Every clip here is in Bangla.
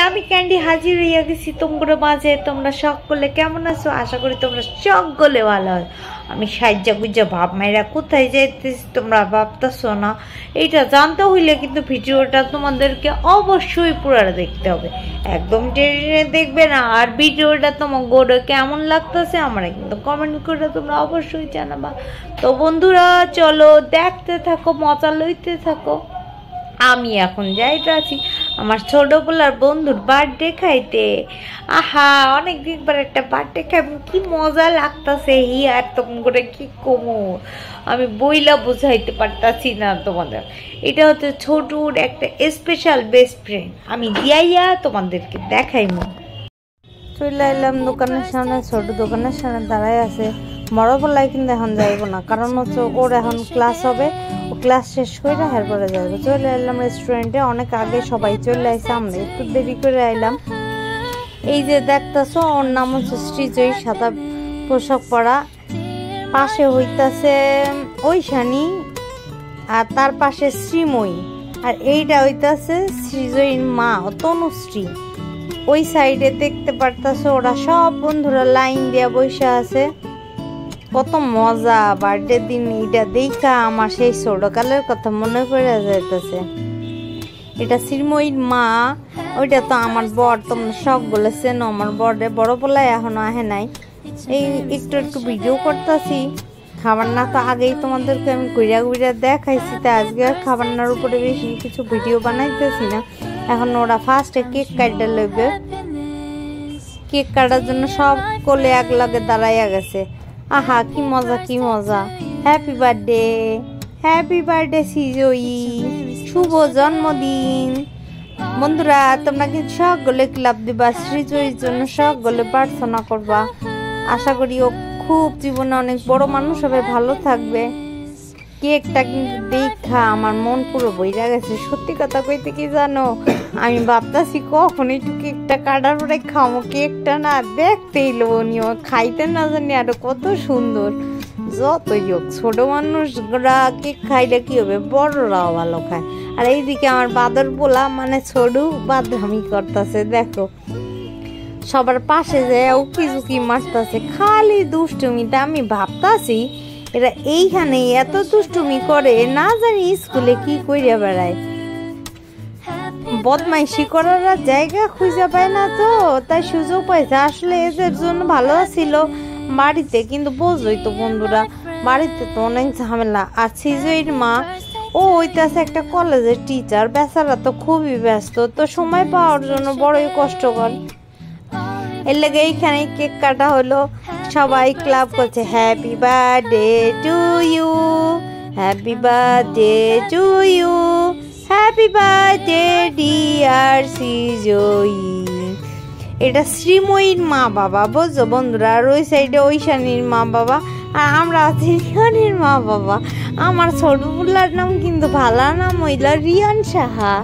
আমি ক্যান্ডি হাজির হইয়া গেছি তোমরা মাঝে। তোমরা সকলে কেমন আছো? আশা করি তোমরা সকলে ভালো আছো। আমি সাজ্জা গুজ্জা ভাব মাইরা কোথায় যাইতেছি তোমরা ভাবতেছো না? এইটা জানতে হইলে কিন্তু ভিডিওটা তোমাদেরকে অবশ্যই পুরোটা দেখতে হবে, একদম টেনে দেখবে না। আর ভিডিওটা তোমার গোড়ে কেমন লাগতেছে আমরা কিন্তু কমেন্ট করে তোমরা অবশ্যই জানাবা। তো বন্ধুরা চলো দেখতে থাকো, মজা লইতে থাকো। আমি এখন যাইতে আছি আমার ছোটবেলার বন্ধুর বার্থডে খাইতে। আহা অনেকদিন পর একটা বার্থডে খাইবো, কি মজা লাগতেছে। আর তখন করে কি কমো আমি বইলা বুঝাইতে পারতাছি না তোমাদের। এটা হচ্ছে ছোটুর একটা স্পেশাল বেস্ট ফ্রেন্ড, আমি দিয়াইয়া তোমাদেরকে দেখাইমু। চলে এলাম দোকানের সামনে, ছোট দোকানের সামনে দাঁড়াই আছে। বড়বেলায় কিন্তু এখন যাইব না, কারণ হচ্ছে ওর এখন ক্লাস হবে, ও ক্লাস শেষ করে এরপরে যাইব। চলে এলাম রেস্টুরেন্টে, অনেক আগে সবাই চলে আসছে, আমরা একটু দেরি করে আইলাম। এই যে দেখতেছো ওর নাম হচ্ছে শ্রীজয়ী, সাদা পোশাক পরা। পাশে হইতাছে ঐশানী, আর তার পাশে শ্রীময়ী, আর এইটা হইতাছে শ্রীজয়ীর মা তনুশ্রী। ওই সাইডে দেখতে পারতাছো ওরা সব বন্ধুরা লাইন দিয়া বসে আছে। কত মজা বার্থডে দিন, এটা দেখা আমার সেই ছোটকালের কথা মনে পড়ে যাইতেছে। এটা শ্রীময়ীর মা, ওইটা তো আমার বর। তোমরা সব বলেছেন আমার বরে বড় বলায় এখনো আহে নাই। এই একটু একটু ভিডিও করতেছি, খাবার না তো আগেই তোমাদেরকে আমি ঘুরিয়া ঘুরিয়া দেখাইছি, তা আজকে আর খাবার নার উপরে বেশি কিছু ভিডিও বানাইতেছি না। এখন ওরা ফার্স্টে কেক কাটা লইবে, কেক কাটার জন্য সব কোলে এক লগে দাঁড়াইয়া গেছে। আহা কি মজা কি মজা। Happy birthday, happy birthday Sreejoyee, শুভ জন্মদিন। বন্ধুরা তোমরা কিন্তু সকলে ক্লাব দিবা, শ্রীজয়ীর জন্য সকলে প্রার্থনা করবা। আশা করি ও খুব জীবনে অনেক বড় মানুষ হবে, ভালো থাকবে। কেকটা কিন্তু দেখা আমার মন পুরো বইরা গেছে। সত্যি কথা কইতে কি জানো, আমি ভাবতাছি কখন একটু কেকটা কাটার পরে খামো। কেকটা না দেখতেই লোভনীয়, খাইতে না জানি আরো কত সুন্দর। যতই হোক ছোট মানুষরা কেক খাইলে কি হবে, বড়রাও ভালো খায়। আর এইদিকে আমার বাদর বলা মানে ছোট বাদরামি করতেছে, দেখো সবার পাশে যায় উকি ঝুঁকি মারতেছে, খালি দুষ্টুমিটা। আমি ভাবতাছি এরা এইখানে এত দুষ্টুমি করে, না জানি স্কুলে কি কইরা বেড়ায়। বদমাইশি করার জায়গা খুঁজে পায় না, তো তাই সুযোগ পাইছে। আসলে এদের জন্য ভালো ছিল বাড়িতে, কিন্তু বোঝোই তো বন্ধুরা বাড়িতে তো অনেক ঝামেলা। আর শ্রীজয়ীর মা ও হইতেছে একটা কলেজের টিচার, বেচারা তো খুবই ব্যস্ত, তো সময় পাওয়ার জন্য বড়ই কষ্টকর। এর লেগে এইখানে কেক কাটা হলো, সবাই ক্লাব করছে happy birthday to you, happy birthday to you, happy birthday dear Sreejoyee. এটা শ্রীময়ীর মা বাবা, বুঝছো বন্ধুরা। আর ওই সাইডে ঐশানীর মা বাবা, আর আমরা আছি রিয়ানের মা বাবা। আমার ছোটবেলার নাম কিন্তু ভালো নাম হইল রিয়ান সাহা।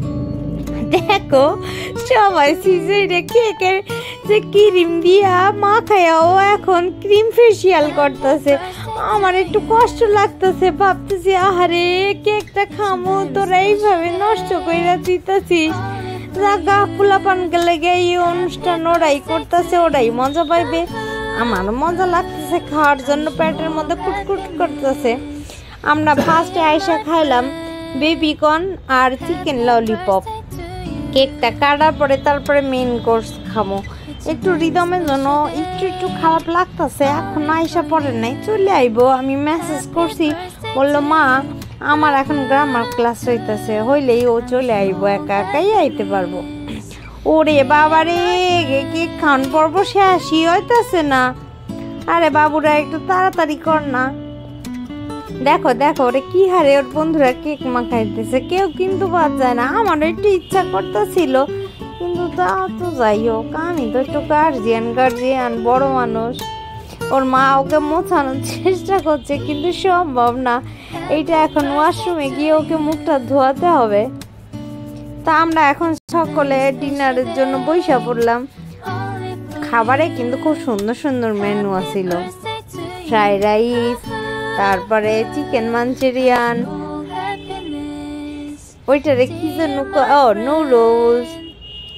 দেখো সবাই সিজরে কেকের যে ক্রিম দিয়া মাখায়া ও এখন ক্রিম ফেসিয়াল করতেছে। আমার একটু কষ্ট লাগতেছে, ভাবতেছি আহারে কেকটা খামো, তোরা এইভাবে নষ্ট কইরা দিতেছিস। জাগা ফুলাপান গেলে এই অনুষ্ঠান ওরাই করতেছে, ওরাই মজা পাইবে। আমার মজা লাগতেছে খাওয়ার জন্য, পেটের মধ্যে কুটকুট করতেছে। আমরা ফার্স্টে আইসা খাইলাম বেবিকর্ন আর চিকেন ললিপপ। কেকটা কাটার পরে তারপরে মেন কোর্স খাবো। একটু রিদমের জন্য একটু একটু খারাপ লাগতেছে, এখন আইসা পড়ে নাই, চলে আইবো। আমি মেসেজ করছি, বললো মা আমার এখন গ্রামার ক্লাস হইতেছে, হইলেই ও চলে আইবো, একা একাই আইতে পারবো। ওরে বাবারে কেক খাওয়ান পর্ব শেষই হইতেছে না। আরে বাবুরা একটু তাড়াতাড়ি কর না। দেখো দেখো ওরে কি হারে ওর বন্ধুরা কেক মাখাইতেছে, কেউ কিন্তু বাদ যায় না। আমারও একটু ইচ্ছা করতেছিল, কিন্তু তা তো যাই হোক, আমি তো একটু গার্জিয়ান বড় মানুষ। ওর মা ওকে মোছানোর চেষ্টা করছে, কিন্তু সম্ভব না। এইটা এখন ওয়াশরুমে গিয়ে ওকে মুখটা ধোয়াতে হবে। তা আমরা এখন সকলে ডিনারের জন্য বইসা পড়লাম। খাবারে কিন্তু খুব সুন্দর সুন্দর মেনু আছিল, ফ্রাইড রাইস, তারপরে চিকেন মাঞ্চুরিয়ান, ওইটারে কি জন্য নুডলস,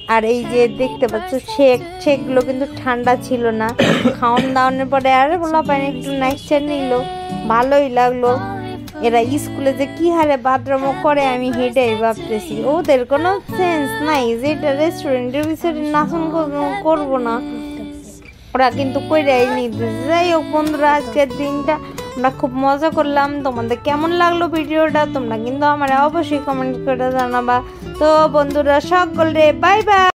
আর এই যে দেখতে পাচ্ছ শেকগুলো কিন্তু ঠান্ডা ছিল না, খাওয়ান দাওয়ানোর পরে আরে বলা পায়নি একটু নাইচা নিল, ভালোই লাগলো। এরা স্কুলে যে কি হারে বাথরুমও করে আমি হেঁটেই ভাবতেছি, ওদের কোনো সেন্স নাই যে এটা রেস্টুরেন্টের ভিতরে নাচন করবো না, ওরা কিন্তু কইরাই নিতে। যাই হোক বন্ধুরা, আজকের দিনটা আমরা খুব মজা করলাম। তোমাদের কেমন লাগলো ভিডিওটা তোমরা কিন্তু আমার অবশ্যই কমেন্ট করে জানাবা। তো বন্ধুরা সকলে বাই বাই।